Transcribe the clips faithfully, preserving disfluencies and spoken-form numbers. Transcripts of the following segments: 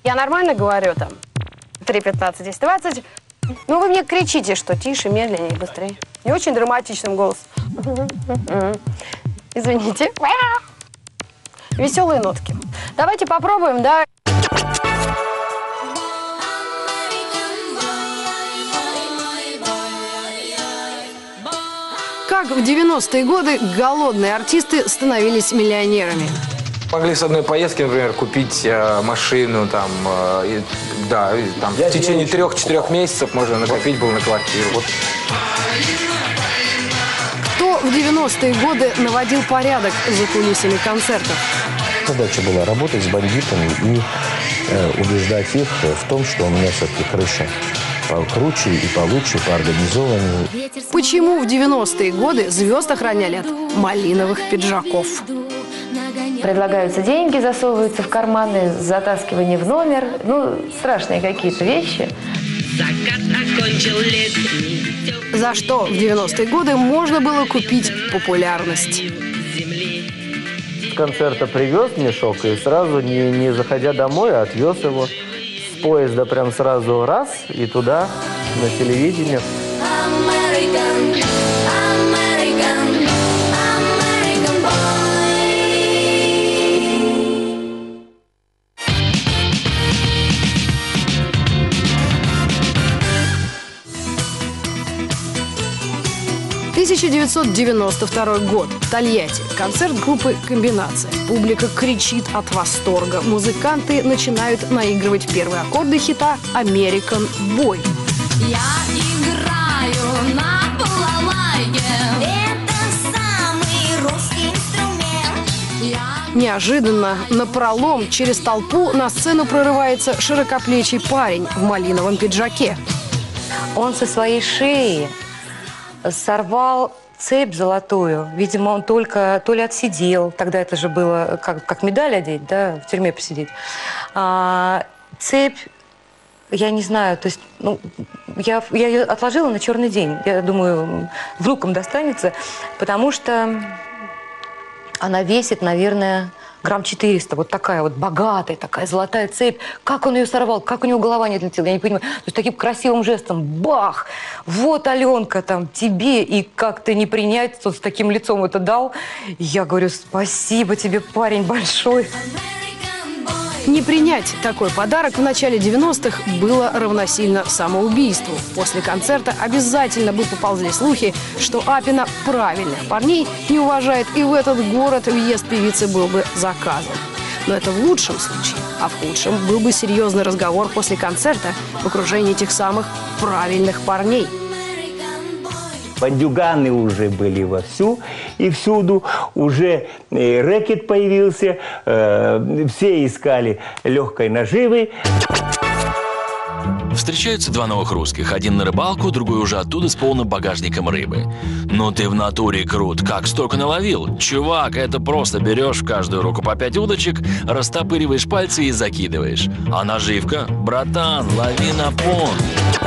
Я нормально говорю там? три, пятнадцать, десять, двадцать. Ну, вы мне кричите, что тише, медленнее, быстрее. Не очень драматичным голосом. Извините. Веселые нотки. Давайте попробуем, да? Как в девяностые годы голодные артисты становились миллионерами. Могли с одной поездки, например, купить э, машину, там, э, и, да, и, там, в течение трех-четырех месяцев можно накопить было на квартиру. Вот. Кто в девяностые годы наводил порядок за кулисами концертов? Задача была работать с бандитами и э, убеждать их в том, что у меня все-таки крыша покруче и получше, поорганизованнее. Почему в девяностые годы звезд охраняли от малиновых пиджаков? Предлагаются деньги, засовываются в карманы, затаскивание в номер. Ну, страшные какие-то вещи. За что в девяностые годы можно было купить популярность? С концерта привез мешок и сразу, не, не заходя домой, отвез его с поезда прям сразу раз и туда, на телевидение. тысяча девятьсот девяносто второй год. Тольятти. Концерт группы «Комбинация». Публика кричит от восторга. Музыканты начинают наигрывать первые аккорды хита «American Boy». Я играю на балалайке. Это самый русский инструмент. Я... Неожиданно, напролом, через толпу на сцену прорывается широкоплечий парень в малиновом пиджаке. Он со своей шеи сорвал цепь золотую. Видимо, он только то ли отсидел. Тогда это же было как, как медаль одеть, да, в тюрьме посидеть. А, цепь, я не знаю, то есть, ну, я, я ее отложила на черный день. Я думаю, внукам достанется, потому что она весит, наверное, грамм четыреста. Вот такая вот богатая, такая золотая цепь. Как он ее сорвал, как у него голова не отлетела, я не понимаю. То есть таким красивым жестом, бах! Вот, Аленка, там, тебе, и как ты не принять, вот с таким лицом это дал. Я говорю, спасибо тебе, парень, большой. Не принять такой подарок в начале девяностых было равносильно самоубийству. После концерта обязательно бы поползли слухи, что Апина правильных парней не уважает, и в этот город въезд певицы был бы заказан. Но это в лучшем случае. А в худшем был бы серьезный разговор после концерта в окружении этих самых правильных парней. Бандюганы уже были вовсю, и всюду уже э, рэкет появился, э, все искали легкой наживы. Встречаются два новых русских. Один на рыбалку, другой уже оттуда с полным багажником рыбы. Ну ты в натуре крут, как столько наловил? Чувак, это просто берешь в каждую руку по пять удочек, растопыриваешь пальцы и закидываешь. А наживка? Братан, лови на понт.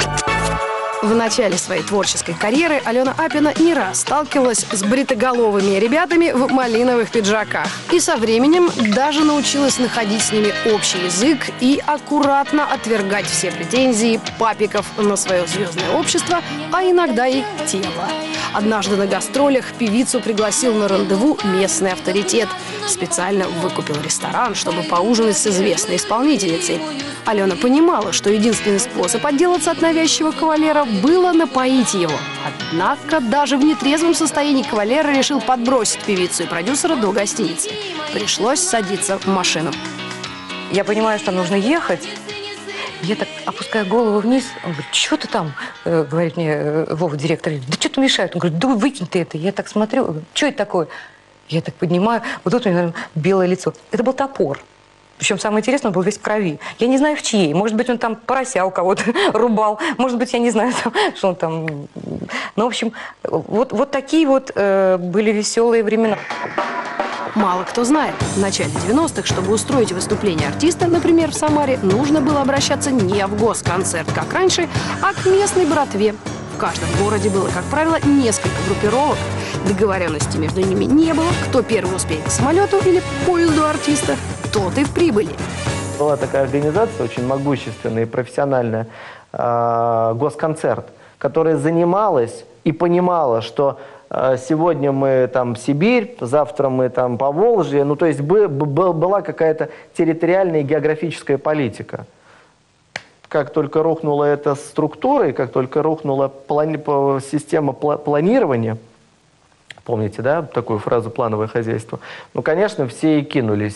В начале своей творческой карьеры Алена Апина не раз сталкивалась с бритоголовыми ребятами в малиновых пиджаках. И со временем даже научилась находить с ними общий язык и аккуратно отвергать все претензии папиков на свое звездное общество, а иногда и тело. Однажды на гастролях певицу пригласил на рандеву местный авторитет. Специально выкупил ресторан, чтобы поужинать с известной исполнительницей. Алена понимала, что единственный способ отделаться от навязчивого кавалера было напоить его. Однако даже в нетрезвом состоянии кавалер решил подбросить певицу и продюсера до гостиницы. Пришлось садиться в машину. Я понимаю, что нужно ехать. Я так опускаю голову вниз. Он говорит, что ты там? Э, говорит мне э, Вова, директор. Да что ты мешает? Он говорит, да выкинь ты это. Я так смотрю, что это такое? Я так поднимаю. Вот тут у меня белое лицо. Это был топор. Причем самое интересное, он был весь в крови. Я не знаю, в чьей. Может быть, он там порося у кого-то рубал. Может быть, я не знаю, там, что он там... Ну, в общем, вот, вот такие вот э, были веселые времена. Мало кто знает, в начале девяностых, чтобы устроить выступление артиста, например, в Самаре, нужно было обращаться не в госконцерт, как раньше, а к местной братве. В каждом городе было, как правило, несколько группировок. Договоренности между ними не было. Кто первый успеет к самолету или поезду артиста, тот и в прибыли. Была такая организация, очень могущественная и профессиональная, э, Госконцерт, которая занималась и понимала, что э, сегодня мы там Сибирь, завтра мы там Поволжье, ну то есть бы, бы, была какая-то территориальная и географическая политика. Как только рухнула эта структура, и как только рухнула плани система пла планирования, помните, да, такую фразу «плановое хозяйство», ну, конечно, все и кинулись.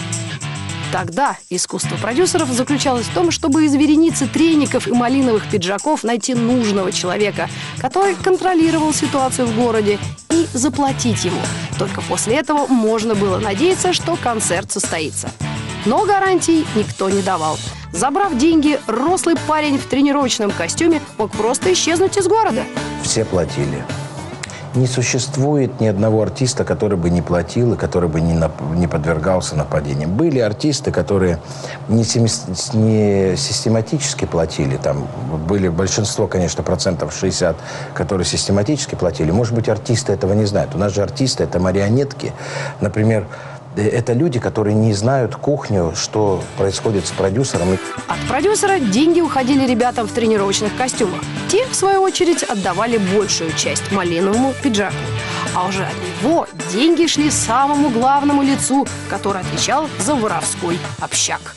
Тогда искусство продюсеров заключалось в том, чтобы из вереницы треников и малиновых пиджаков найти нужного человека, который контролировал ситуацию в городе, и заплатить ему. Только после этого можно было надеяться, что концерт состоится. Но гарантий никто не давал. Забрав деньги, рослый парень в тренировочном костюме мог просто исчезнуть из города. Все платили. Не существует ни одного артиста, который бы не платил и который бы не, нап не подвергался нападениям. Были артисты, которые не, не систематически платили. Там были большинство, конечно, процентов шестьдесят, которые систематически платили. Может быть, артисты этого не знают. У нас же артисты – это марионетки. Например, это люди, которые не знают кухню, что происходит с продюсером. От продюсера деньги уходили ребятам в тренировочных костюмах. Те, в свою очередь, отдавали большую часть малиновому пиджаку. А уже от него деньги шли самому главному лицу, который отвечал за воровской общак.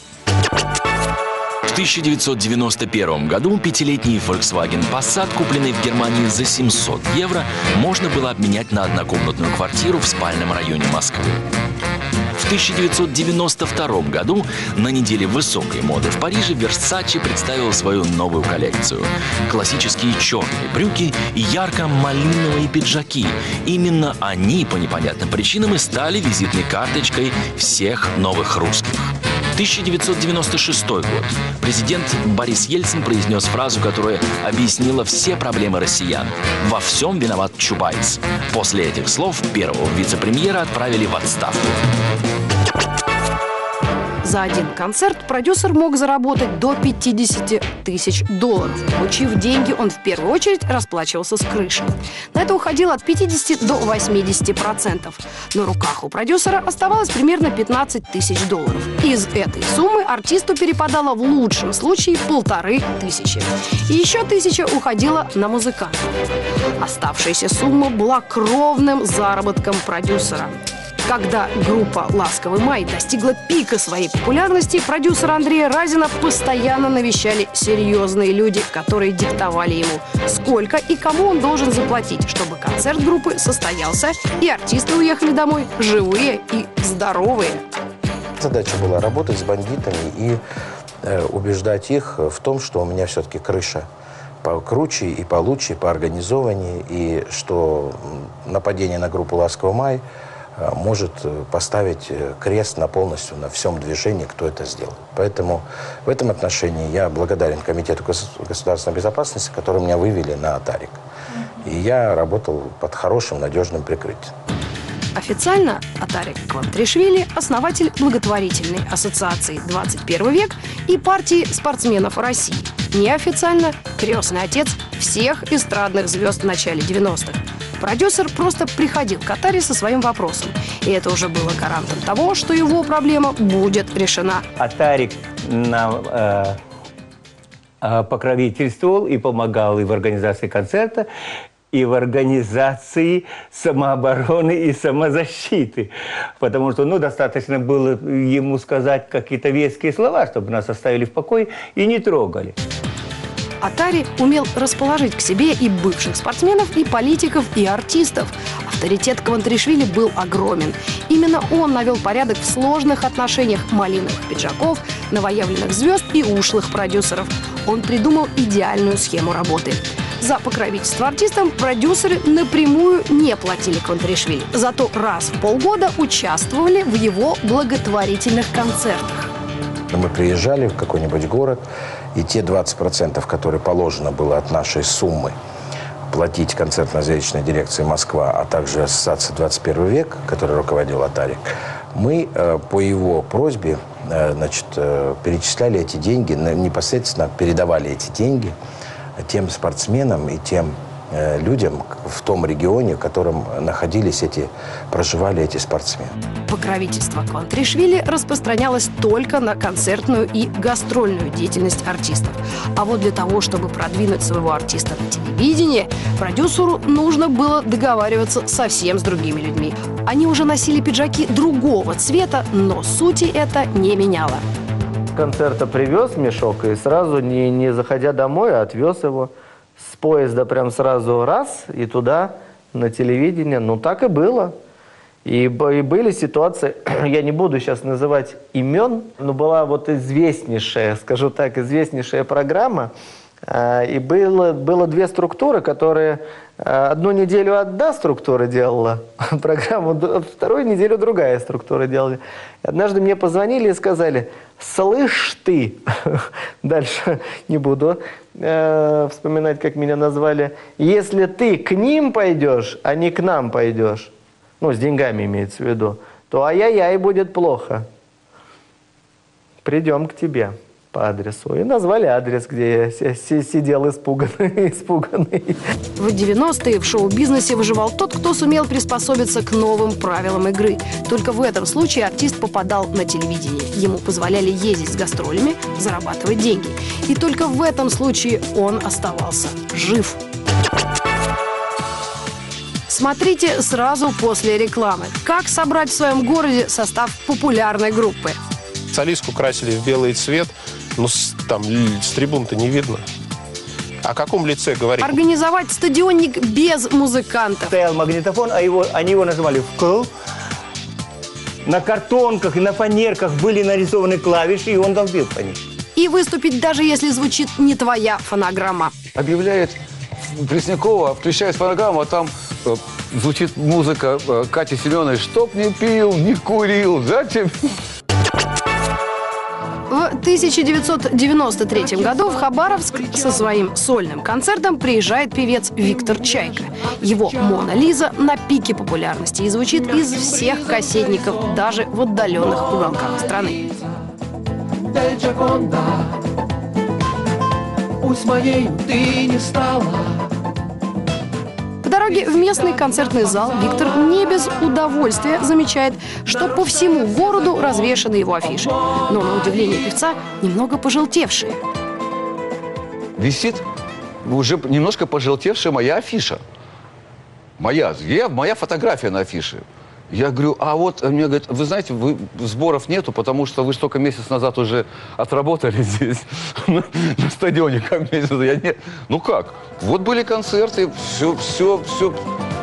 В тысяча девятьсот девяносто первом году пятилетний Volkswagen Passat, купленный в Германии за семьсот евро, можно было обменять на однокомнатную квартиру в спальном районе Москвы. В тысяча девятьсот девяносто втором году на неделе высокой моды в Париже Versace представил свою новую коллекцию. Классические черные брюки и ярко-малиновые пиджаки. Именно они, по непонятным причинам, и стали визитной карточкой всех новых русских. тысяча девятьсот девяносто шестой год. Президент Борис Ельцин произнес фразу, которая объяснила все проблемы россиян. «Во всем виноват Чубайс». После этих слов первого вице-премьера отправили в отставку. За один концерт продюсер мог заработать до пятидесяти тысяч долларов. Получив деньги, он в первую очередь расплачивался с крышей. На это уходило от пятидесяти до восьмидесяти процентов. На руках у продюсера оставалось примерно пятнадцать тысяч долларов. Из этой суммы артисту перепадало в лучшем случае полторы тысячи. И еще тысяча уходила на музыкантов. Оставшаяся сумма была кровным заработком продюсера. Когда группа «Ласковый май» достигла пика своей популярности, продюсера Андрея Разина постоянно навещали серьезные люди, которые диктовали ему, сколько и кому он должен заплатить, чтобы концерт группы состоялся и артисты уехали домой живые и здоровые. Задача была работать с бандитами и э, убеждать их в том, что у меня все-таки крыша покруче и получше, поорганизованнее, и что нападение на группу «Ласковый май» может поставить крест на полностью на всем движении, кто это сделал. Поэтому в этом отношении я благодарен Комитету государственной безопасности, которые меня вывели на Атарик. И я работал под хорошим, надежным прикрытием. Официально Атарик Квантришвили – основатель благотворительной ассоциации «двадцать первый век» и партии спортсменов России. Неофициально – крестный отец всех эстрадных звезд в начале девяностых. Продюсер просто приходил к Атаре со своим вопросом. И это уже было гарантом того, что его проблема будет решена. Атарик нам э, э, покровительствовал и помогал и в организации концерта, и в организации самообороны и самозащиты. Потому что, ну, достаточно было ему сказать какие-то веские слова, чтобы нас оставили в покое и не трогали. Атари умел расположить к себе и бывших спортсменов, и политиков, и артистов. Авторитет Квантришвили был огромен. Именно он навел порядок в сложных отношениях малиновых пиджаков, новоявленных звезд и ушлых продюсеров. Он придумал идеальную схему работы. За покровительство артистам продюсеры напрямую не платили Квантришвили, зато раз в полгода участвовали в его благотворительных концертах. Мы приезжали в какой-нибудь город, и те двадцать процентов, которые положено было от нашей суммы платить концертно-зрелищной дирекции «Москва», а также ассоциации «двадцать первый век», которой руководил Атарик, мы э, по его просьбе э, значит, э, перечисляли эти деньги, непосредственно передавали эти деньги тем спортсменам и тем э, людям в том регионе, в котором находились эти, проживали эти спортсмены. Покровительство Квантришвили распространялось только на концертную и гастрольную деятельность артистов. А вот для того, чтобы продвинуть своего артиста на телевидении, продюсеру нужно было договариваться совсем с другими людьми. Они уже носили пиджаки другого цвета, но сути это не меняло. Концерта привез мешок и сразу, не, не заходя домой, отвез его с поезда прям сразу раз и туда, на телевидение. Ну, так и было. И, и были ситуации, я не буду сейчас называть имен, но была вот известнейшая, скажу так, известнейшая программа. И было, было две структуры, которые одну неделю одна структура делала программу, вторую неделю другая структура делала. И однажды мне позвонили и сказали: «Слышь ты», дальше не буду э, вспоминать, как меня назвали, «если ты к ним пойдешь, а не к нам пойдешь», ну, с деньгами имеется в виду, то ай-яй-яй будет плохо. Придем к тебе по адресу. И назвали адрес, где я сидел испуганный. испуганный. В девяностые в шоу-бизнесе выживал тот, кто сумел приспособиться к новым правилам игры. Только в этом случае артист попадал на телевидение. Ему позволяли ездить с гастролями, зарабатывать деньги. И только в этом случае он оставался жив. Смотрите сразу после рекламы. Как собрать в своем городе состав популярной группы? Солистку красили в белый цвет, но с, там с трибун-то не видно. О каком лице говорить? Организовать стадионник без музыкантов. Стоял магнитофон, а его, они его нажимали вкл. На картонках и на фанерках были нарисованы клавиши, и он долбил по ним. И выступить, даже если звучит не твоя фонограмма. Объявляет Преснякова, включает фонограмму, а там э, звучит музыка э, Кати Семеновой: «Чтоб не пил, не курил, зачем?» В тысяча девятьсот девяносто третьем году в Хабаровск со своим сольным концертом приезжает певец Виктор Чайка. Его «Мона Лиза» на пике популярности и звучит из всех кассетников, даже в отдаленных уголках страны. Пусть моей ты не стала. По дороге в местный концертный зал Виктор не без удовольствия замечает, что по всему городу развешаны его афиши. Но, на удивление певца, немного пожелтевшие. Висит уже немножко пожелтевшая моя афиша. Моя, я, моя фотография на афише. Я говорю: а вот, мне говорят, вы знаете, вы, сборов нету, потому что вы же только месяц назад уже отработали здесь, на, на стадионе, как месяц. Я не... Ну как? Вот были концерты, все, все, все.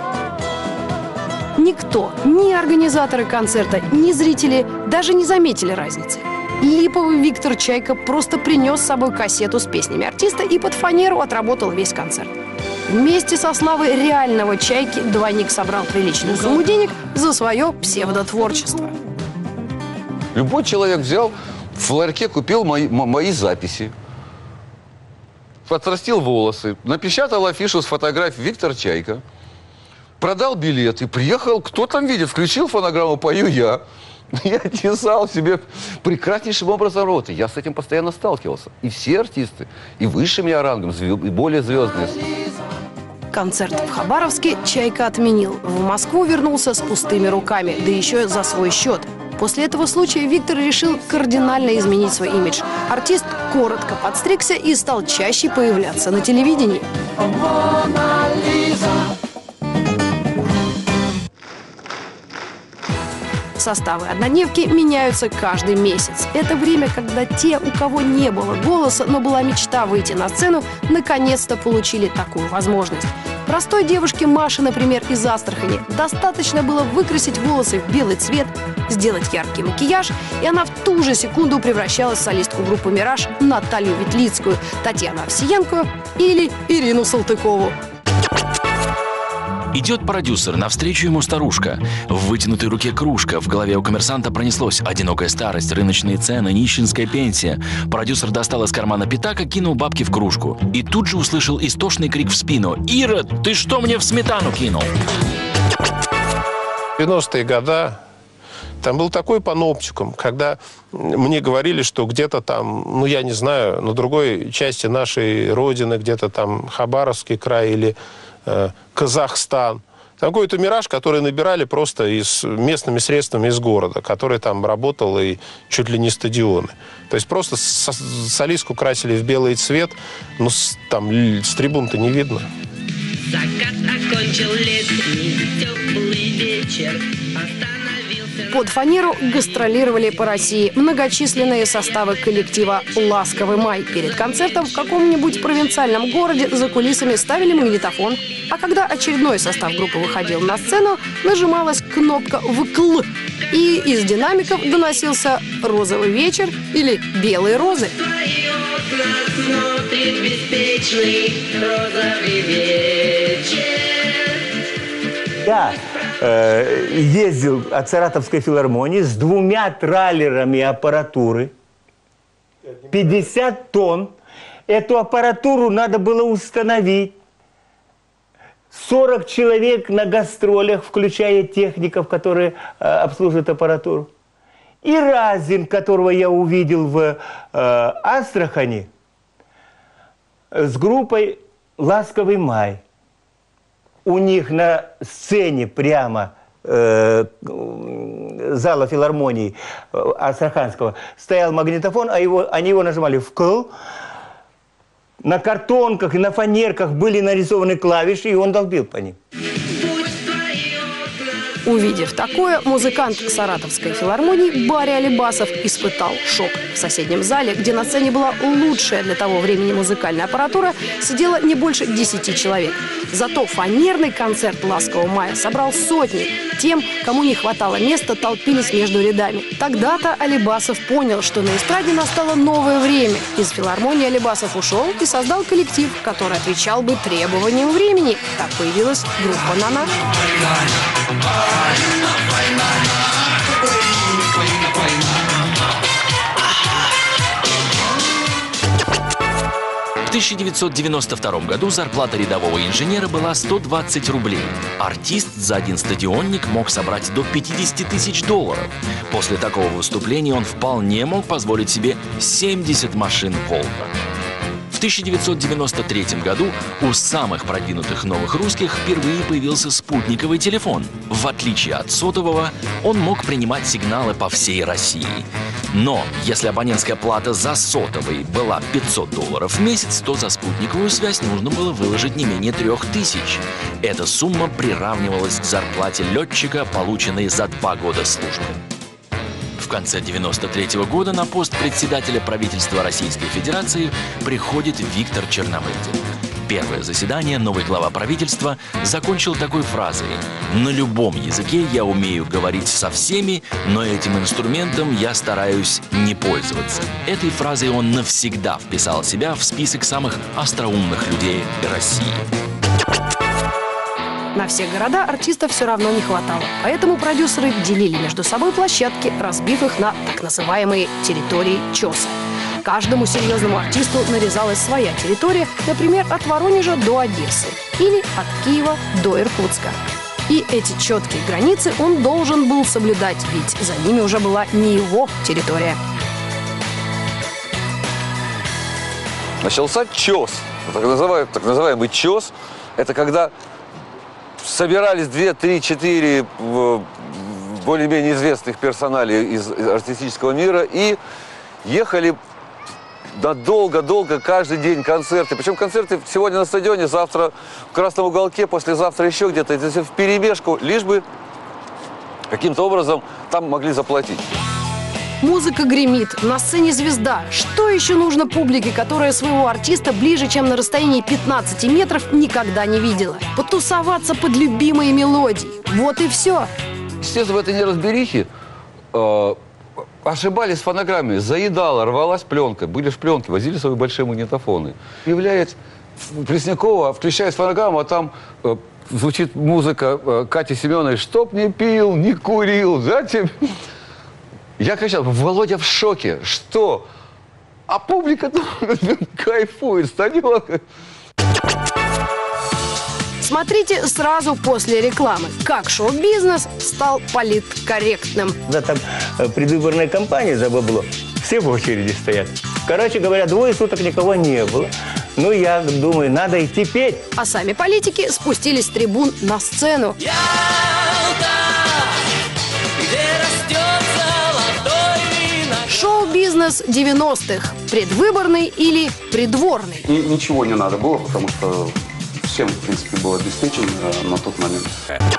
Никто, ни организаторы концерта, ни зрители даже не заметили разницы. Липовый Виктор Чайка просто принес с собой кассету с песнями артиста и под фанеру отработал весь концерт. Вместе со славой реального Чайки двойник собрал приличную сумму денег за свое псевдотворчество. Любой человек взял, в ларьке купил мои, мои записи, отрастил волосы, напечатал афишу с фотографией Виктор Чайка, продал билет и приехал, кто там видит, включил фонограмму, пою я. Я тесал себе прекраснейшим образом роты. Я с этим постоянно сталкивался. И все артисты, и выше меня рангом, и более звездные. Концерт в Хабаровске Чайка отменил. В Москву вернулся с пустыми руками, да еще за свой счет. После этого случая Виктор решил кардинально изменить свой имидж. Артист коротко подстригся и стал чаще появляться на телевидении. Составы однодневки меняются каждый месяц. Это время, когда те, у кого не было голоса, но была мечта выйти на сцену, наконец-то получили такую возможность. Простой девушке Маше, например, из Астрахани, достаточно было выкрасить волосы в белый цвет, сделать яркий макияж, и она в ту же секунду превращалась в солистку группы «Мираж» Наталью Ветлицкую, Татьяну Овсиенко или Ирину Салтыкову. Идет продюсер, навстречу ему старушка. В вытянутой руке кружка, в голове у коммерсанта пронеслось: одинокая старость, рыночные цены, нищенская пенсия. Продюсер достал из кармана пятак и кинул бабки в кружку. И тут же услышал истошный крик в спину: «Ира, ты что мне в сметану кинул?» В девяностые годы там был такой паноптикум, когда мне говорили, что где-то там, ну я не знаю, на другой части нашей родины, где-то там Хабаровский край или э, Казахстан. Там какой-то «Мираж», который набирали просто из, местными средствами из города, который там работал и чуть ли не стадионы. То есть просто со, солистку красили в белый цвет, но с, там с трибун-то не видно. Закат окончил летний теплый вечер. Под фанеру гастролировали по России многочисленные составы коллектива «Ласковый май». Перед концертом в каком-нибудь провинциальном городе за кулисами ставили магнитофон. А когда очередной состав группы выходил на сцену, нажималась кнопка «вкл». И из динамиков доносился «Розовый вечер» или «Белые розы». Смотрит беспечный розовый вечер. Я э, ездил от Саратовской филармонии с двумя траллерами аппаратуры, пятьдесят тонн. Эту аппаратуру надо было установить. сорок человек на гастролях, включая техников, которые э, обслуживают аппаратуру. И Разин, которого я увидел в э, Астрахани, с группой «Ласковый май». У них на сцене прямо э, зала филармонии э, Астраханского стоял магнитофон, а его, они его нажимали вкл. На картонках и на фанерках были нарисованы клавиши, и он долбил по ним. Увидев такое, музыкант Саратовской филармонии Барри Алибасов испытал шок. В соседнем зале, где на сцене была лучшая для того времени музыкальная аппаратура, сидело не больше десяти человек. Зато фанерный концерт «Ласкового мая» собрал сотни. Тем, кому не хватало места, толпились между рядами. Тогда-то Алибасов понял, что на эстраде настало новое время. Из филармонии Алибасов ушел и создал коллектив, который отвечал бы требованиям времени. Так появилась группа «Нана». В тысяча девятьсот девяносто втором году зарплата рядового инженера была сто двадцать рублей. Артист за один стадионник мог собрать до пятидесяти тысяч долларов. После такого выступления он вполне мог позволить себе семьдесят машин «Волга». В тысяча девятьсот девяносто третьем году у самых продвинутых новых русских впервые появился спутниковый телефон. В отличие от сотового, он мог принимать сигналы по всей России. Но если абонентская плата за сотовый была пятьсот долларов в месяц, то за спутниковую связь нужно было выложить не менее трех тысяч. Эта сумма приравнивалась к зарплате летчика, полученной за два года службы. В конце девяносто третьего года на пост председателя правительства Российской Федерации приходит Виктор Черномырдин. Первое заседание новый глава правительства закончил такой фразой: «На любом языке я умею говорить со всеми, но этим инструментом я стараюсь не пользоваться». Этой фразой он навсегда вписал себя в список самых остроумных людей России. На все города артистов все равно не хватало. Поэтому продюсеры делили между собой площадки, разбив их на так называемые территории ЧОСа. Каждому серьезному артисту нарезалась своя территория, например, от Воронежа до Одессы или от Киева до Иркутска. И эти четкие границы он должен был соблюдать, ведь за ними уже была не его территория. Начался ЧОС, так называемый, так называемый ЧОС. Это когда собирались две, три, четыре более-менее известных персоналей из артистического мира и ехали долго-долго, каждый день концерты. Причем концерты сегодня на стадионе, завтра в Красном уголке, послезавтра еще где-то. Это все вперемешку, лишь бы каким-то образом там могли заплатить. Музыка гремит, на сцене звезда. Что еще нужно публике, которая своего артиста ближе, чем на расстоянии пятнадцати метров, никогда не видела? Потусоваться под любимые мелодии. Вот и все. Естественно, в этой неразберихе э, ошибались с фонограммами. Заедала, рвалась пленка. Были же пленки, возили свои большие магнитофоны. Является Преснякова, включает фонограмму, а там э, звучит музыка э, Кати Семеновой: «Чтоб не пил, не курил, затем...» Я кричал: Володя в шоке. Что? А публика кайфует, стадион. Смотрите сразу после рекламы, как шоу-бизнес стал политкорректным. Да, там э, предвыборная кампания за бабло. Все в очереди стоят. Короче говоря, двое суток никого не было. Ну, я думаю, надо идти петь. А сами политики спустились с трибун на сцену. Шоу-бизнес девяностых. Предвыборный или придворный? И ничего не надо было, потому что всем, в принципе, был обеспечен э, на тот момент.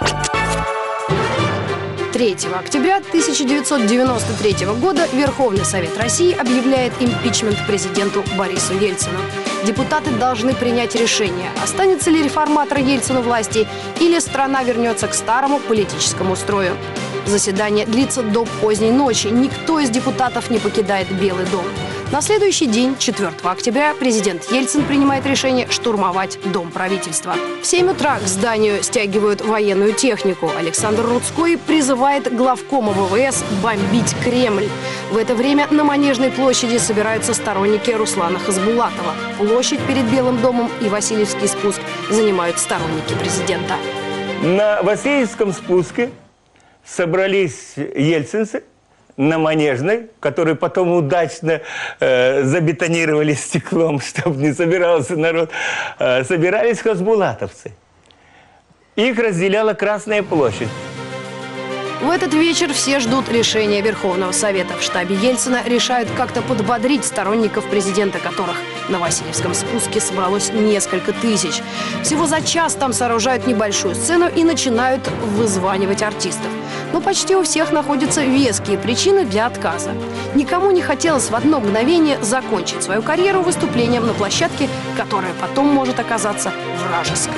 третьего октября тысяча девятьсот девяносто третьего года Верховный Совет России объявляет импичмент президенту Борису Ельцину. Депутаты должны принять решение, останется ли реформатор Ельцин у власти или страна вернется к старому политическому строю. Заседание длится до поздней ночи. Никто из депутатов не покидает Белый дом. На следующий день, четвёртого октября, президент Ельцин принимает решение штурмовать Дом правительства. В семь утра к зданию стягивают военную технику. Александр Рудской призывает главкома ВВС бомбить Кремль. В это время на Манежной площади собираются сторонники Руслана Хасбулатова. Площадь перед Белым домом и Васильевский спуск занимают сторонники президента. На Васильевском спуске собрались ельцинцы на Манежной, которые потом удачно э, забетонировали стеклом, чтобы не собирался народ, э, собирались хасбулатовцы. Их разделяла Красная площадь. В этот вечер все ждут решения Верховного Совета. В штабе Ельцина решают как-то подбодрить сторонников президента, которых на Васильевском спуске собралось несколько тысяч. Всего за час там сооружают небольшую сцену и начинают вызванивать артистов. Но почти у всех находятся веские причины для отказа. Никому не хотелось в одно мгновение закончить свою карьеру выступлением на площадке, которая потом может оказаться вражеской.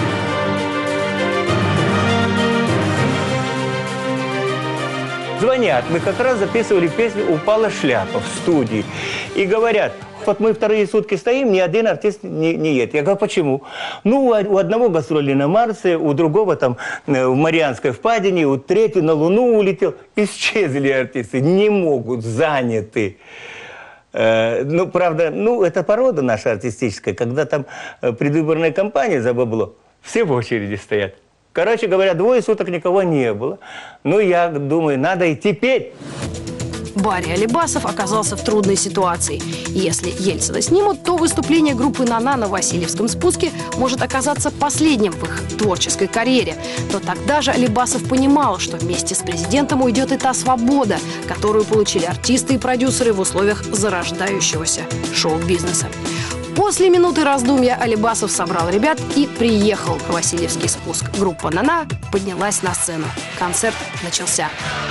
Звонят, мы как раз записывали песню «Упала шляпа» в студии. И говорят, вот мы вторые сутки стоим, ни один артист не, не едет. Я говорю, почему? Ну, у одного гастроли на Марсе, у другого там в Марианской впадине, у третьего на Луну улетел. Исчезли артисты, не могут, заняты. Э, ну, правда, ну, это порода наша артистическая, когда там предвыборная кампания за бабло, все в очереди стоят. Короче говоря, двое суток никого не было. Ну, я думаю, надо идти петь. Барри Алибасов оказался в трудной ситуации. Если Ельцина снимут, то выступление группы «Нана» на Васильевском спуске может оказаться последним в их творческой карьере. Но тогда же Алибасов понимал, что вместе с президентом уйдет и та свобода, которую получили артисты и продюсеры в условиях зарождающегося шоу-бизнеса. После минуты раздумья Алибасов собрал ребят и приехал на Васильевский спуск. Группа «Нана» поднялась на сцену. Концерт начался.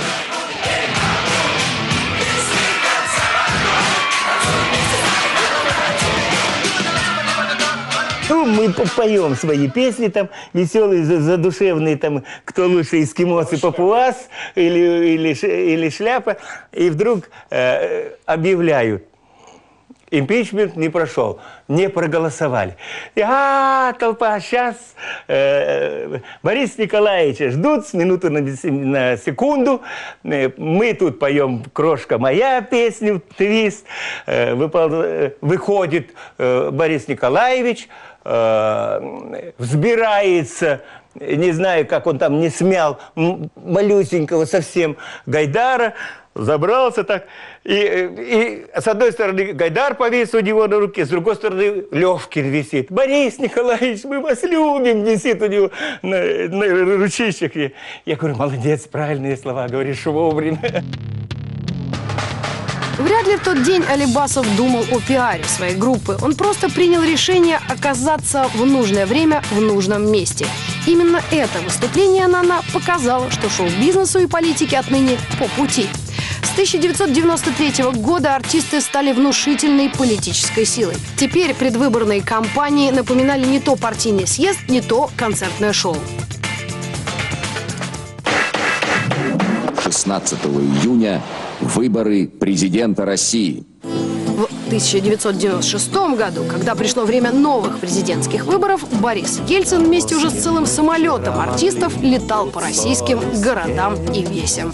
Ну, мы поем свои песни, там, веселые, задушевные, там, кто лучше, эскимос и папуас, или, или, или шляпа. И вдруг э, объявляют. Импичмент не прошел, не проголосовали. И, а, толпа, сейчас э, Бориса Николаевича ждут с минуты на, на секунду. Мы тут поем «Крошка моя» песню, твист. Э, выпал, э, выходит э, Борис Николаевич, э, взбирается, не знаю, как он там не смял, малюсенького совсем Гайдара, забрался так, и, и с одной стороны Гайдар повис у него на руке, с другой стороны Левкин висит. Борис Николаевич, мы вас любим, висит у него на, на ручищах. Я говорю, молодец, правильные слова, говоришь вовремя. Вряд ли в тот день Алибасов думал о пиаре своей группы. Он просто принял решение оказаться в нужное время в нужном месте. Именно это выступление «Нана» показало, что шоу-бизнесу и политике отныне по пути. С тысяча девятьсот девяносто третьего года артисты стали внушительной политической силой. Теперь предвыборные кампании напоминали не то партийный съезд, не то концертное шоу. шестнадцатого июня выборы президента России. В тысяча девятьсот девяносто шестом году, когда пришло время новых президентских выборов, Борис Ельцин вместе уже с целым самолетом артистов летал по российским городам и весям.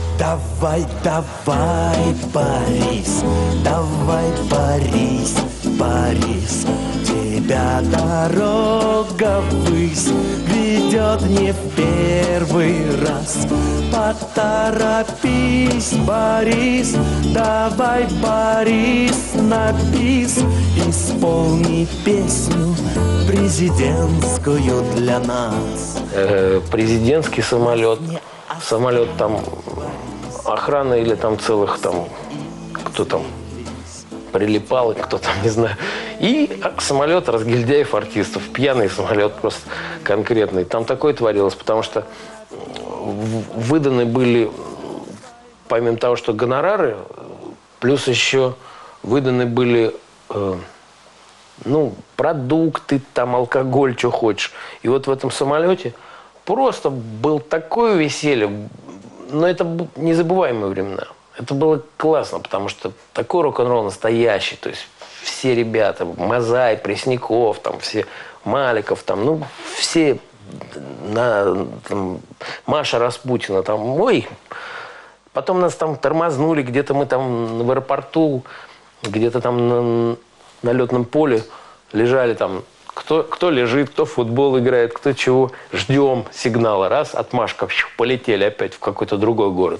Давай, давай, Борис, давай, Борис, Борис, тебя дорога ввысь ведет не в первый раз. Поторопись, Борис, давай, Борис, на бис, исполни песню президентскую для нас. Э, президентский самолет, самолет там охрана или там целых там, кто там прилипал, кто там, не знаю. И самолет разгильдяев артистов, пьяный самолет просто конкретный. Там такое творилось, потому что выданы были, помимо того, что гонорары, плюс еще выданы были, э, ну, продукты, там, алкоголь, что хочешь. И вот в этом самолете просто был такое веселье, но это незабываемые времена. Это было классно, потому что такой рок-н-ролл настоящий, то есть все ребята, Мазай, Пресняков, там, все, Маликов, там, ну, все, на, там, Маша Распутина, там, ой, потом нас там тормознули, где-то мы там в аэропорту, где-то там на, на летном поле лежали там, кто, кто лежит, кто в футбол играет, кто чего, ждем сигнала, раз, отмашка, полетели опять в какой-то другой город.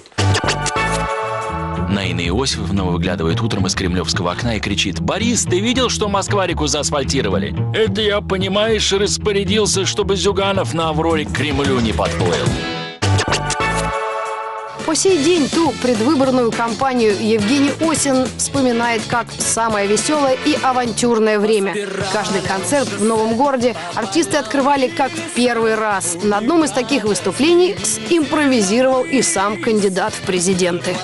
Наина Иосифовна выглядывает утром из кремлевского окна и кричит: «Борис, ты видел, что Москва-реку заасфальтировали? Это я, понимаешь, распорядился, чтобы Зюганов на «Авроре» к Кремлю не подплыл». По сей день ту предвыборную кампанию Евгений Осин вспоминает как самое веселое и авантюрное время. Каждый концерт в новом городе артисты открывали как в первый раз. На одном из таких выступлений импровизировал и сам кандидат в президенты.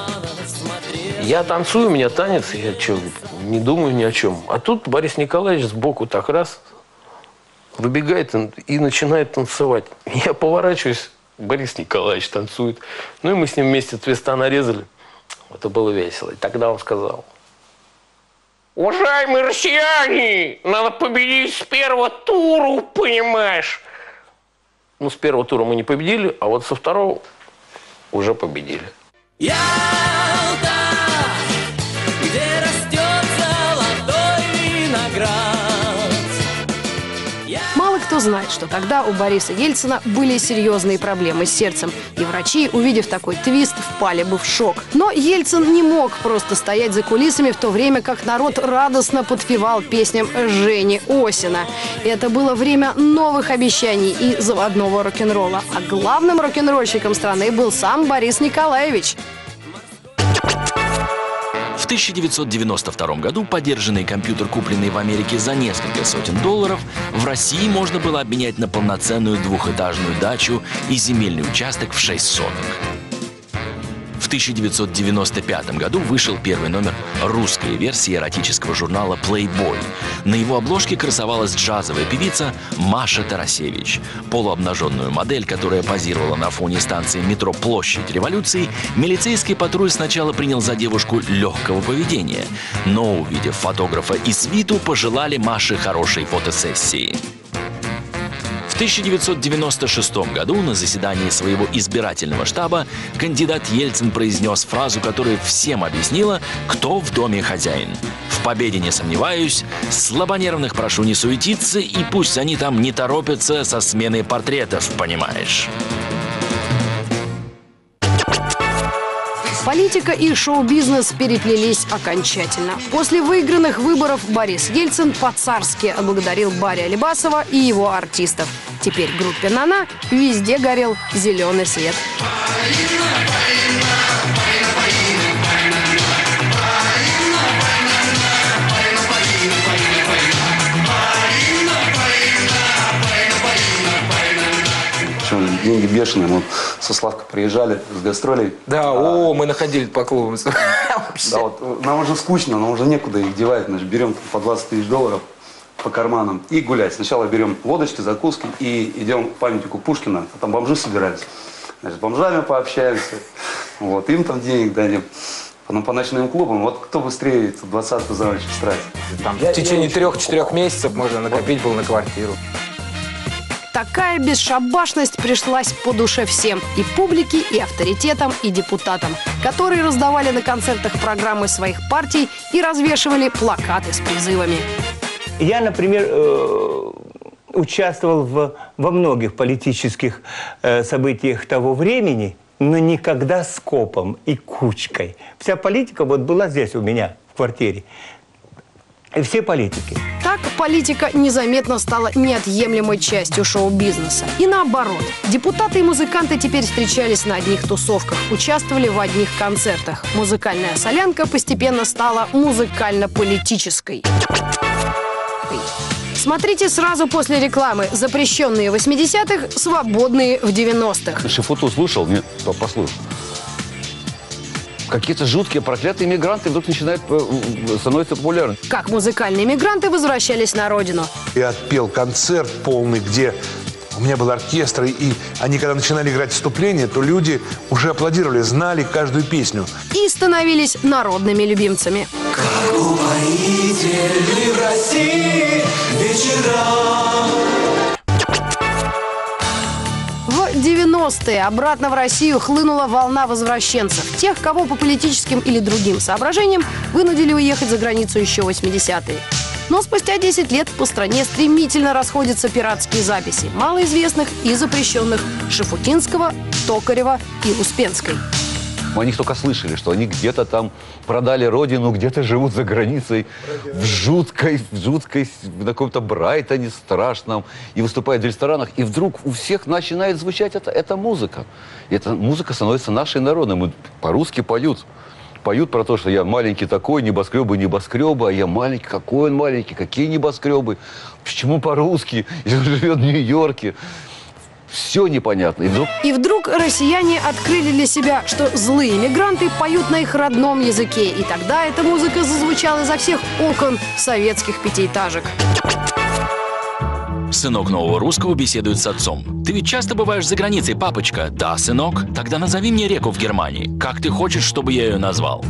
Я танцую, у меня танец, я что, не думаю ни о чем. А тут Борис Николаевич сбоку так раз выбегает и начинает танцевать. Я поворачиваюсь, Борис Николаевич танцует. Ну и мы с ним вместе твиста нарезали. Это было весело. И тогда он сказал: «Уважаемые россияне, надо победить с первого тура, понимаешь?» Ну, с первого тура мы не победили, а вот со второго уже победили. Ялта, где растет золотой виноград. Мало кто знает, что тогда у Бориса Ельцина были серьезные проблемы с сердцем. И врачи, увидев такой твист, впали бы в шок. Но Ельцин не мог просто стоять за кулисами в то время, как народ радостно подпевал песням Жени Осина. Это было время новых обещаний и заводного рок-н-ролла. А главным рок-н-ролльщиком страны был сам Борис Николаевич. В тысяча девятьсот девяносто втором году подержанный компьютер, купленный в Америке за несколько сотен долларов, в России можно было обменять на полноценную двухэтажную дачу и земельный участок в шесть соток. В тысяча девятьсот девяносто пятом году вышел первый номер русской версии эротического журнала Playboy. На его обложке красовалась джазовая певица Маша Тарасевич. Полуобнаженную модель, которая позировала на фоне станции метро «Площадь Революции», милицейский патруль сначала принял за девушку легкого поведения, но, увидев фотографа и свиту, пожелали Маше хорошей фотосессии. В тысяча девятьсот девяносто шестом году на заседании своего избирательного штаба кандидат Ельцин произнес фразу, которая всем объяснила, кто в доме хозяин. «В победе не сомневаюсь, слабонервных прошу не суетиться, и пусть они там не торопятся со сменой портретов, понимаешь». Политика и шоу-бизнес переплелись окончательно. После выигранных выборов Борис Ельцин по-царски отблагодарил Барри Алибасова и его артистов. Теперь группе «Нана» везде горел зеленый свет. Деньги бешеные. Мы со Славкой приезжали с гастролей. Да, а, о, мы находили по клубам. Да, вот, нам уже скучно, нам уже некуда их девать. Значит, берем по двадцать тысяч долларов по карманам и гулять. Сначала берем водочки, закуски и идем к памятнику Пушкина. Там бомжи собирались. Значит, с бомжами пообщаемся. Вот, им там денег дадим. Потом по ночным клубам. Вот кто быстрее двадцатку за ночь стратит. Там в течение трех-четырех месяцев можно накопить было на квартиру. такая бесшабашность пришлась по душе всем – и публике, и авторитетам, и депутатам, которые раздавали на концертах программы своих партий и развешивали плакаты с призывами. Я, например, э, участвовал в, во многих политических э, событиях того времени, но никогда скопом и кучкой. Вся политика вот была здесь у меня в квартире. И все политики. Так политика незаметно стала неотъемлемой частью шоу-бизнеса. И наоборот, депутаты и музыканты теперь встречались на одних тусовках, участвовали в одних концертах. Музыкальная солянка постепенно стала музыкально-политической. Смотрите сразу после рекламы. Запрещенные в восьмидесятых, свободные в девяностых. Шифуту слушал? Нет, послушай. Какие-то жуткие, проклятые мигранты вдруг начинают становиться популярны. Как музыкальные мигранты возвращались на родину. Я отпел концерт полный, где у меня был оркестр, и они, когда начинали играть вступление, то люди уже аплодировали, знали каждую песню. И становились народными любимцами. Как упоительны в России вечера. В девяностые обратно в Россию хлынула волна возвращенцев. Тех, кого по политическим или другим соображениям вынудили уехать за границу еще в восьмидесятые. Но спустя десять лет по стране стремительно расходятся пиратские записи малоизвестных и запрещенных Шафутинского, Токарева и Успенской. Мы о них только слышали, что они где-то там продали родину, где-то живут за границей, в жуткой, в жуткой, в каком-то Брайтоне страшном, и выступают в ресторанах, и вдруг у всех начинает звучать эта, эта музыка. И эта музыка становится нашей народной. Мы по-русски поют. Поют про то, что я маленький такой, небоскребы, небоскребы, а я маленький, какой он маленький, какие небоскребы, почему по-русски, если он живет в Нью-Йорке. Все непонятно. И вдруг... И вдруг россияне открыли для себя, что злые мигранты поют на их родном языке. И тогда эта музыка зазвучала изо всех окон советских пятиэтажек. Сынок нового русского беседует с отцом. «Ты ведь часто бываешь за границей, папочка?» «Да, сынок. Тогда назови мне реку в Германии. Как ты хочешь, чтобы я ее назвал?»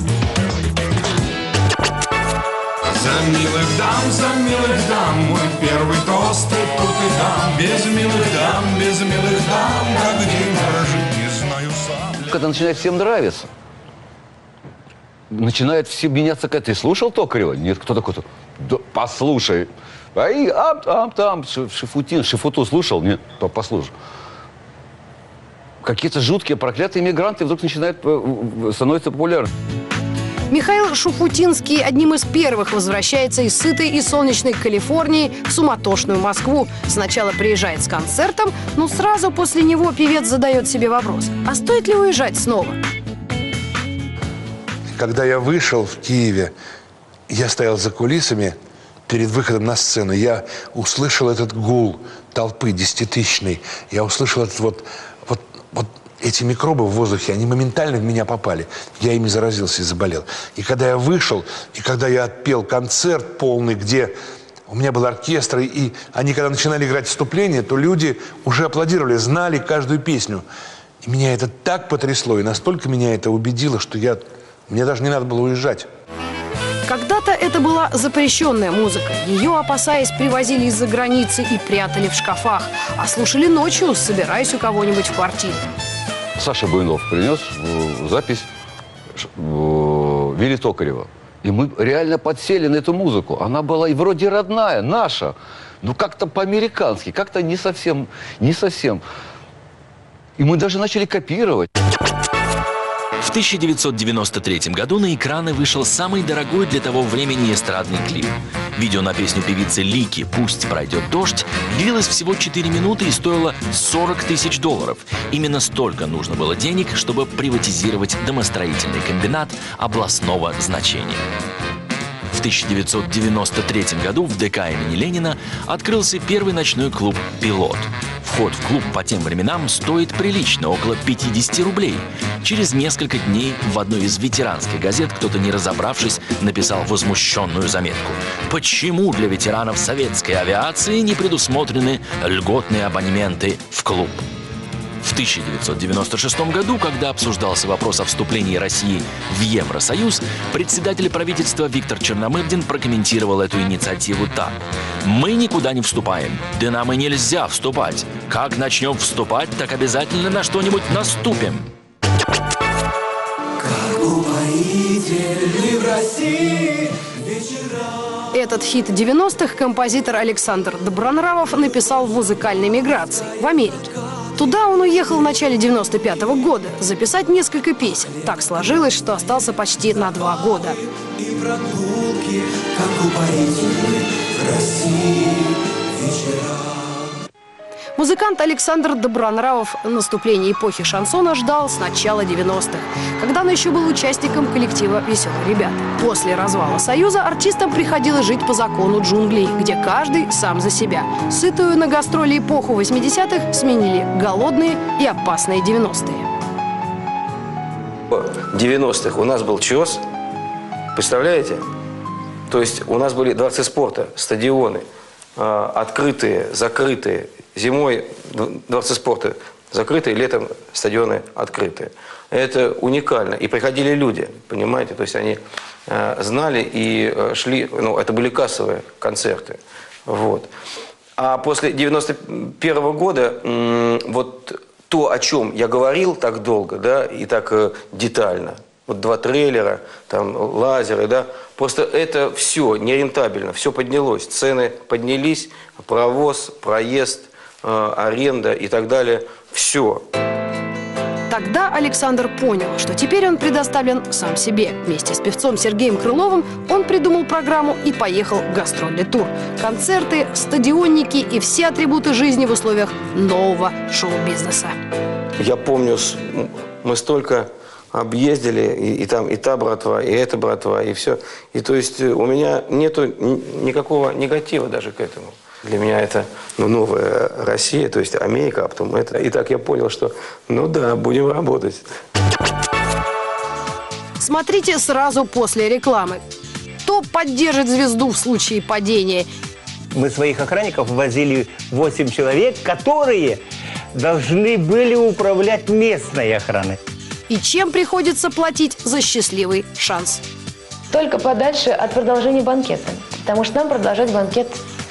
За милых дам, за милых дам, мой первый тост и тут и там. Без милых дам, без милых дам, как день прожить не знаю сам. Когда начинает всем нравиться, начинает все меняться. Ты слушал Токарева? Нет, кто такой-то? Да, послушай. А и ам, там, там, Шифутин, Шифуту слушал? Нет, послушай. Какие-то жуткие, проклятые мигранты вдруг начинают становиться популярны. Михаил Шуфутинский одним из первых возвращается из сытой и солнечной Калифорнии в суматошную Москву. Сначала приезжает с концертом, но сразу после него певец задает себе вопрос: а стоит ли уезжать снова? Когда я вышел в Киеве, я стоял за кулисами перед выходом на сцену. Я услышал этот гул толпы десятитысячной. Я услышал этот вот, вот, вот эти микробы в воздухе, они моментально в меня попали. Я ими заразился и заболел. И когда я вышел, и когда я отпел концерт полный, где у меня был оркестр, и они, когда начинали играть вступление, то люди уже аплодировали, знали каждую песню. И меня это так потрясло, и настолько меня это убедило, что я, мне даже не надо было уезжать. Когда-то это была запрещенная музыка. Ее, опасаясь, привозили из-за границы и прятали в шкафах. А слушали ночью, собираясь у кого-нибудь в квартире. Саша Буйнов принес запись Вилли Токарева. И мы реально подсели на эту музыку. Она была и вроде родная, наша. Ну, как-то по-американски, как-то не совсем, не совсем. И мы даже начали копировать. В тысяча девятьсот девяносто третьем году на экраны вышел самый дорогой для того времени эстрадный клип. Видео на песню певицы Лики «Пусть пройдет дождь» длилось всего четыре минуты и стоило сорок тысяч долларов. Именно столько нужно было денег, чтобы приватизировать домостроительный комбинат областного значения. В тысяча девятьсот девяносто третьем году в ДК имени Ленина открылся первый ночной клуб «Пилот». Вход в клуб по тем временам стоит прилично, около пятидесяти рублей. Через несколько дней в одной из ветеранских газет кто-то, не разобравшись, написал возмущенную заметку: «Почему для ветеранов советской авиации не предусмотрены льготные абонементы в клуб?» В В тысяча девятьсот девяносто шестом году, когда обсуждался вопрос о вступлении России в Евросоюз, председатель правительства Виктор Черномырдин прокомментировал эту инициативу так. «Мы никуда не вступаем, да нам и нельзя вступать. Как начнем вступать, так обязательно на что-нибудь наступим». Этот хит девяностых композитор Александр Добронравов написал в музыкальной миграции в Америке. Туда он уехал в начале девяносто пятого года записать несколько песен. Так сложилось, что остался почти на два года. И прогулки, как упоительны в России вечера. Музыкант Александр Добронравов наступление эпохи шансона ждал с начала девяностых, когда он еще был участником коллектива «Веселые ребята». После развала Союза артистам приходилось жить по закону джунглей, где каждый сам за себя. Сытую на гастроли эпоху восьмидесятых сменили голодные и опасные девяностые. В девяностых у нас был ЧОС, представляете? То есть у нас были дворцы спорта, стадионы, открытые, закрытые. Зимой дворцы спорта закрытые, летом стадионы открытые. Это уникально. И приходили люди, понимаете? То есть они э, знали и э, шли, ну, это были кассовые концерты. Вот. А после девяносто первого года э, вот то, о чем я говорил так долго, да, и так э, детально, вот два трейлера, там, лазеры, да, просто это все нерентабельно, все поднялось. Цены поднялись, провоз, проезд, аренда и так далее. Все. Тогда Александр понял, что теперь он предоставлен сам себе. Вместе с певцом Сергеем Крыловым он придумал программу и поехал в гастрольный тур. Концерты, стадионники и все атрибуты жизни в условиях нового шоу-бизнеса. Я помню, мы столько объездили, и, и там и та братва, и эта братва, и все. И то есть у меня нету никакого негатива даже к этому. Для меня это, ну, новая Россия, то есть Америка, а потом это. И так я понял, что, ну да, будем работать. Смотрите сразу после рекламы. Кто поддержит звезду в случае падения? Мы своих охранников возили восемь человек, которые должны были управлять местной охраной. И чем приходится платить за счастливый шанс? Только подальше от продолжения банкета. Потому что нам продолжать банкет...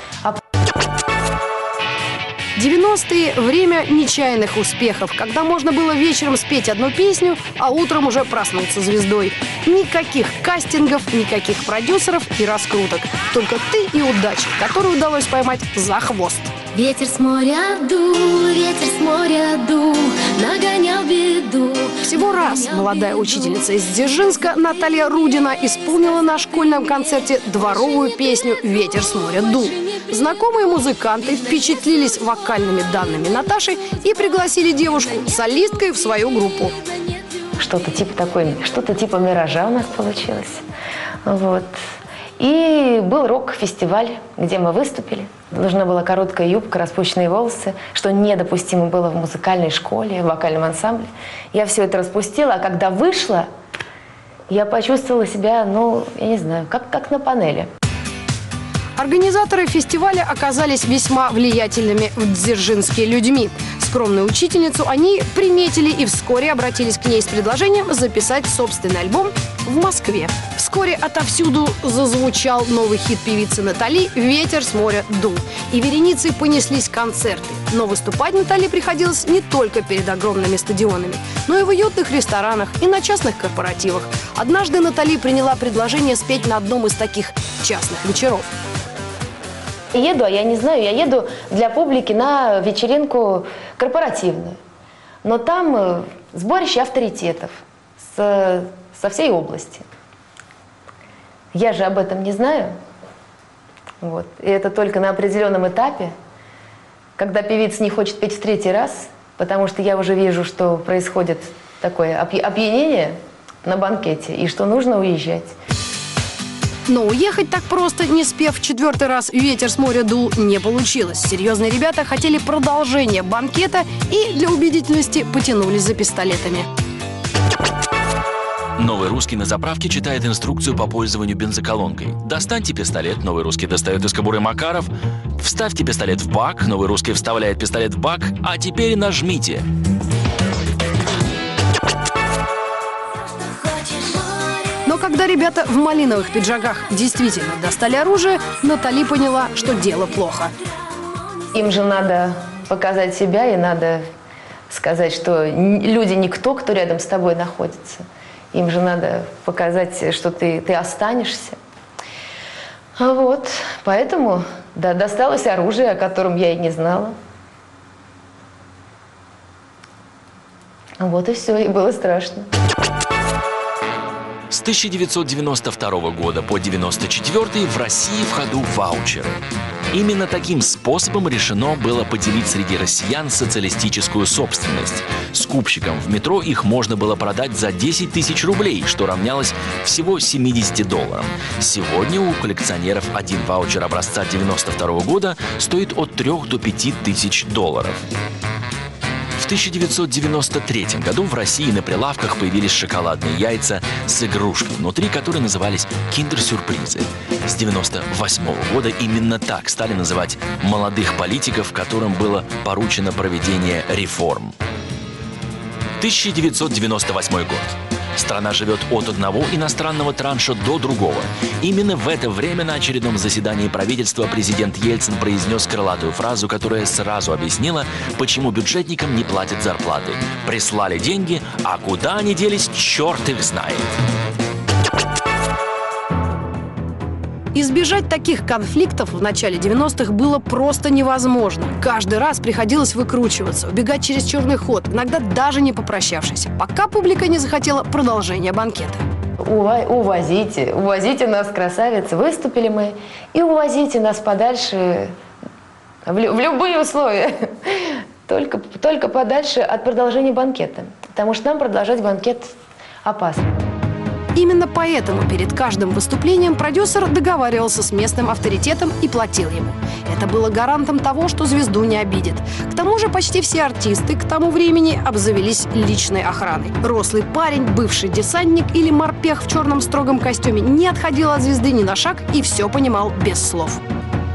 девяностые – время нечаянных успехов, когда можно было вечером спеть одну песню, а утром уже проснуться звездой. Никаких кастингов, никаких продюсеров и раскруток. Только ты и удача, которую удалось поймать за хвост. Ветер с моря дул, ветер с моря дул, нагонял беду. Всего раз молодая учительница из Дзержинска Наталья Рудина исполнила на школьном концерте дворовую песню «Ветер с моря дул». Знакомые музыканты впечатлились вокальными данными Наташи и пригласили девушку солисткой в свою группу. Что-то типа такой, что-то типа «Миража» у нас получилось. Вот. И был рок-фестиваль, где мы выступили. Нужна была короткая юбка, распущенные волосы, что недопустимо было в музыкальной школе, в вокальном ансамбле. Я все это распустила, а когда вышла, я почувствовала себя, ну, я не знаю, как, как на панели. Организаторы фестиваля оказались весьма влиятельными в Дзержинске людьми. Скромную учительницу они приметили и вскоре обратились к ней с предложением записать собственный альбом в Москве. Вскоре отовсюду зазвучал новый хит певицы Натали «Ветер с моря дул». И вереницей понеслись концерты. Но выступать Натали приходилось не только перед огромными стадионами, но и в уютных ресторанах и на частных корпоративах. Однажды Натали приняла предложение спеть на одном из таких частных вечеров. Еду, а я не знаю, я еду для публики на вечеринку корпоративную. Но там сборище авторитетов с, со всей области. Я же об этом не знаю. Вот. И это только на определенном этапе, когда певица не хочет петь в третий раз, потому что я уже вижу, что происходит такое опьянение на банкете и что нужно уезжать. Но уехать так просто, не спев в четвертый раз «Ветер с моря дул», не получилось. Серьезные ребята хотели продолжения банкета и для убедительности потянулись за пистолетами. Новый русский на заправке читает инструкцию по пользованию бензоколонкой. Достаньте пистолет, Новый русский достает из кобуры Макаров. Вставьте пистолет в бак, Новый русский вставляет пистолет в бак, а теперь нажмите. когда ребята в малиновых пиджаках действительно достали оружие, Натали поняла, что дело плохо. Им же надо показать себя, и надо сказать, что люди никто, кто рядом с тобой находится. Им же надо показать, что ты, ты останешься. А вот, поэтому, да, досталось оружие, о котором я и не знала. Вот и все, и было страшно. С тысяча девятьсот девяносто второго года по девяносто четвёртый в России в ходу ваучеры. Именно таким способом решено было поделить среди россиян социалистическую собственность. Скупщикам в метро их можно было продать за десять тысяч рублей, что равнялось всего семидесяти долларам. Сегодня у коллекционеров один ваучер образца девяносто второго года стоит от трёх до пяти тысяч долларов. В тысяча девятьсот девяносто третьем году в России на прилавках появились шоколадные яйца с игрушкой внутри, которые назывались киндер-сюрпризы. С девяносто восьмого года именно так стали называть молодых политиков, которым было поручено проведение реформ. тысяча девятьсот девяносто восьмой год. Страна живет от одного иностранного транша до другого. Именно в это время на очередном заседании правительства президент Ельцин произнес крылатую фразу, которая сразу объяснила, почему бюджетникам не платят зарплаты. Прислали деньги, а куда они делись, черт их знает. Избежать таких конфликтов в начале девяностых было просто невозможно. Каждый раз приходилось выкручиваться, убегать через черный ход, иногда даже не попрощавшись, пока публика не захотела продолжения банкета. Ува- увозите, увозите нас, красавицы, выступили мы, и увозите нас подальше, в, лю- в любые условия, только, только подальше от продолжения банкета, потому что нам продолжать банкет опасно. Именно поэтому перед каждым выступлением продюсер договаривался с местным авторитетом и платил ему. Это было гарантом того, что звезду не обидит. К тому же почти все артисты к тому времени обзавелись личной охраной. Рослый парень, бывший десантник или морпех в черном строгом костюме не отходил от звезды ни на шаг и все понимал без слов.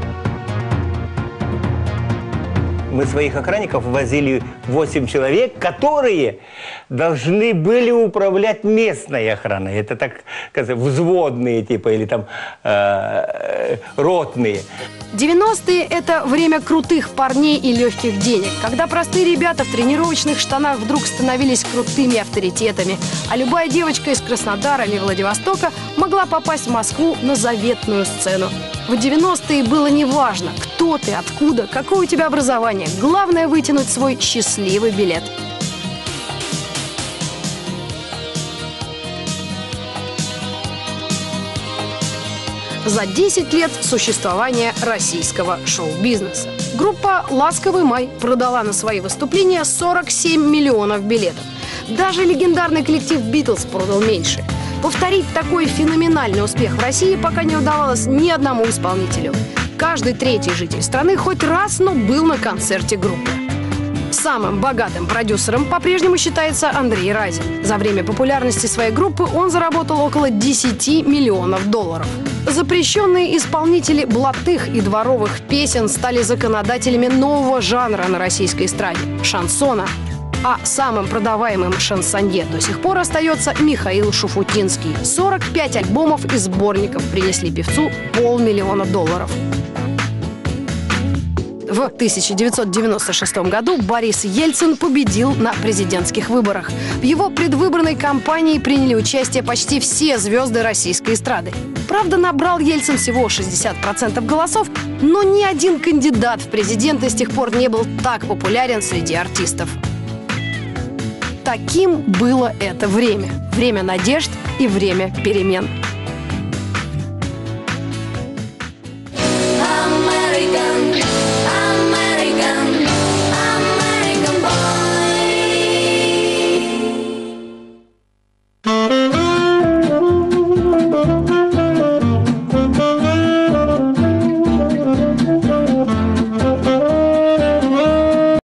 Мы своих охранников возили восемь человек, которые должны были управлять местной охраной. Это, так сказать, взводные типа или там э, ротные. девяностые – это время крутых парней и легких денег, когда простые ребята в тренировочных штанах вдруг становились крутыми авторитетами, а любая девочка из Краснодара или Владивостока могла попасть в Москву на заветную сцену. В девяностые было неважно, кто ты, откуда, какое у тебя образование. Главное – вытянуть свой счастливый билет. За десять лет существования российского шоу-бизнеса группа «Ласковый май» продала на свои выступления сорок семь миллионов билетов. Даже легендарный коллектив «Битлз» продал меньше. Повторить такой феноменальный успех в России пока не удавалось ни одному исполнителю. Каждый третий житель страны хоть раз, но был на концерте группы. Самым богатым продюсером по-прежнему считается Андрей Разин. За время популярности своей группы он заработал около десяти миллионов долларов. Запрещенные исполнители блатных и дворовых песен стали законодателями нового жанра на российской эстраде – шансона. А самым продаваемым шансонье до сих пор остается Михаил Шуфутинский. сорок пять альбомов и сборников принесли певцу полмиллиона долларов. В тысяча девятьсот девяносто шестом году Борис Ельцин победил на президентских выборах. В его предвыборной кампании приняли участие почти все звезды российской эстрады. Правда, набрал Ельцин всего шестьдесят процентов голосов, но ни один кандидат в президенты с тех пор не был так популярен среди артистов. Таким было это время. Время надежд и время перемен.